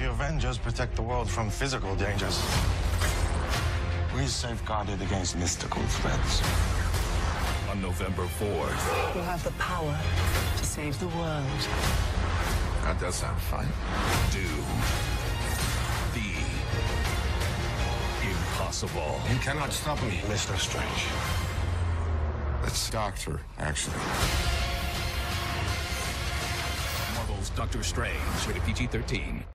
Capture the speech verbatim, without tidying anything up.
The Avengers protect the world from physical dangers. We safeguard it against mystical threats. On November fourth. You have the power to save the world. That does sound fun. Do the impossible. You cannot stop me, Mister Strange. It's Doctor, actually. Marvel's Doctor Strange, rated P G thirteen.